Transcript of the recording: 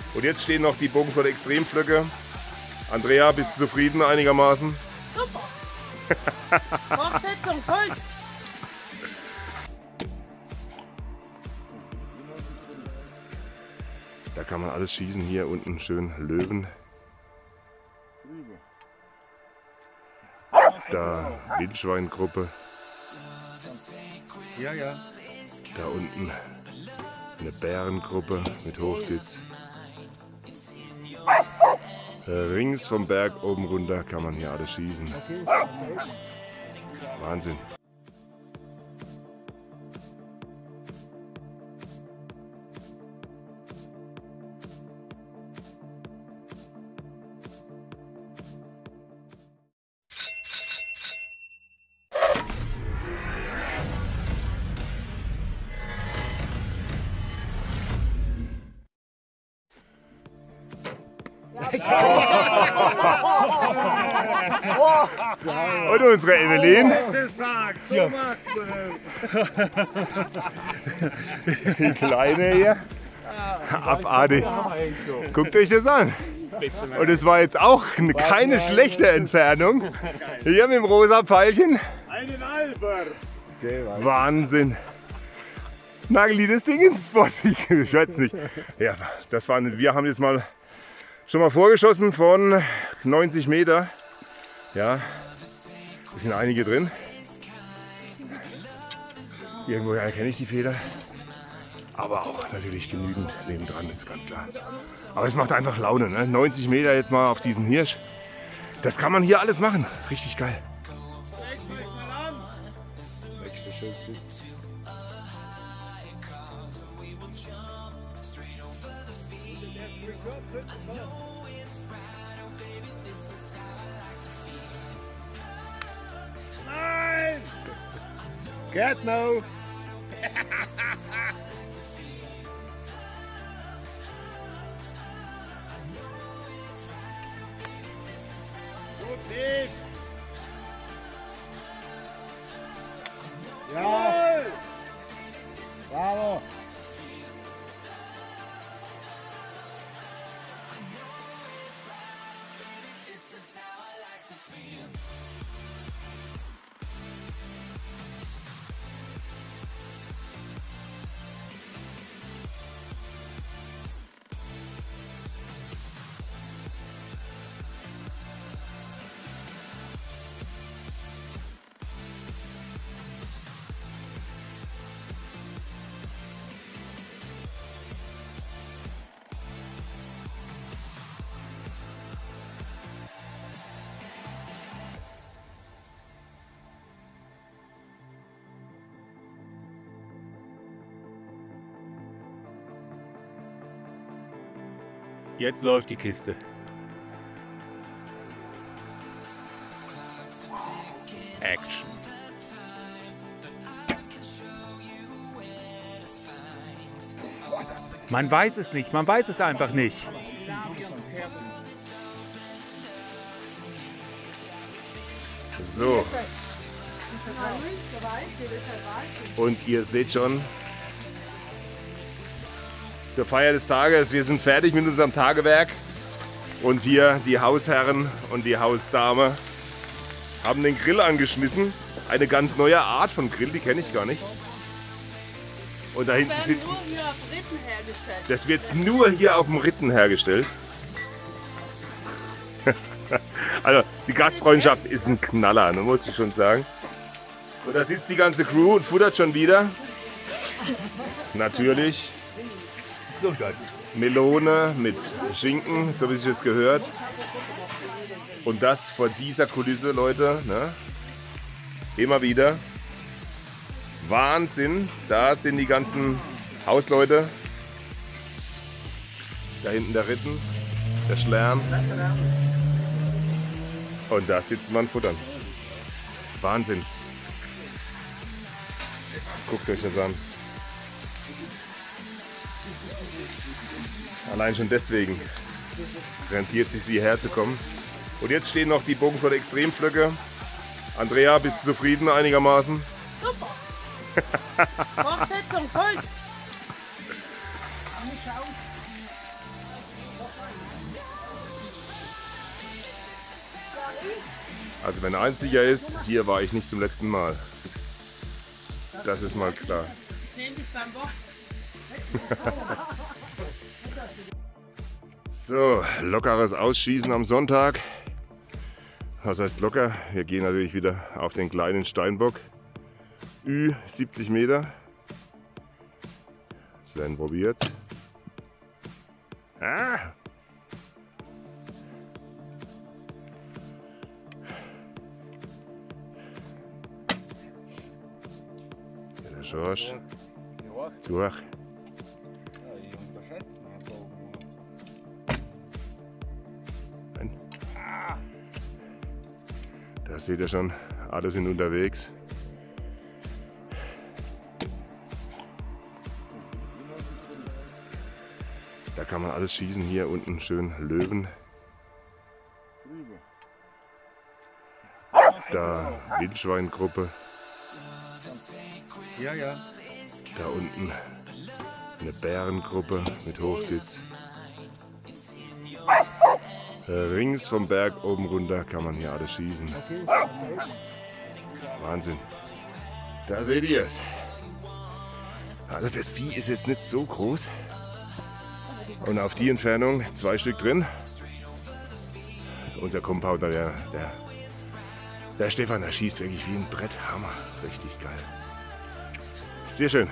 Und jetzt stehen noch die Bogenschott Extremflöcke. Andrea, bist du zufrieden einigermaßen? Super! Fortsetzung folgt! Da kann man alles schießen. Hier unten schön Löwen. Da Wildschweingruppe. Ja, ja. Da unten eine Bärengruppe mit Hochsitz. Rings vom Berg oben runter kann man hier alles schießen. Wahnsinn. Und unsere Evelyn. Die Kleine hier. Abartig. Guckt euch das an. Und es war jetzt auch keine schlechte Entfernung. Hier mit dem rosa Pfeilchen. Einen Alber. Wahnsinn. Nageli das Ding ins Spot. Ich weiß nicht. Ja, das waren, wir haben jetzt mal schon mal vorgeschossen von 90 Meter. Ja, es sind einige drin. Irgendwo erkenne ich die Feder. Aber auch natürlich genügend nebendran, ist ganz klar. Aber es macht einfach Laune, ne? 90 Meter jetzt mal auf diesen Hirsch. Das kann man hier alles machen. Richtig geil. Nächster Schuss sitzt. Nein! Get no! Gut tief! Ja! Bravo! Jetzt läuft die Kiste. Action. Man weiß es nicht, man weiß es einfach nicht. So. Und ihr seht schon, zur Feier des Tages, wir sind fertig mit unserem Tagewerk. Und hier die Hausherren und die Hausdame haben den Grill angeschmissen. Eine ganz neue Art von Grill, die kenne ich gar nicht. Und da hinten sitzt. Das wird nur hier auf dem Ritten hergestellt. Also die Gastfreundschaft ist ein Knaller, ne, muss ich schon sagen. Und da sitzt die ganze Crew und futtert schon wieder. Natürlich. Melone mit Schinken, so wie sich das gehört. Und das vor dieser Kulisse, Leute. Ne? Immer wieder. Wahnsinn. Da sind die ganzen Hausleute. Da hinten der Ritten, der Schlern. Und da sitzt man futtern. Wahnsinn. Guckt euch das an. Allein schon deswegen rentiert sich hierher zu kommen. Und jetzt stehen noch die Bogenschott Extremflöcke. Andrea, bist du zufrieden einigermaßen? Super! Fortsetzung folgt! Also wenn eins sicher ist, hier war ich nicht zum letzten Mal. Das ist mal klar. Ich nehme dich beim Bock. So, lockeres Ausschießen am Sonntag. Was heißt locker? Wir gehen natürlich wieder auf den kleinen Steinbock. 70 Meter. Das werden probiert. Ah! Ja, der Schorsch. Durch. Nein. Da seht ihr schon, alle sind unterwegs. Da kann man alles schießen, hier unten schön Löwen. Da Wildschweingruppe. Ja, ja. Da unten eine Bärengruppe mit Hochsitz. Rings vom Berg oben runter kann man hier alles schießen. Wahnsinn. Da seht ihr es. Also das Vieh ist jetzt nicht so groß. Und auf die Entfernung 2 Stück drin. Unser Compounder, der Stefan, der schießt wirklich wie ein Brett. Hammer. Richtig geil. Sehr schön.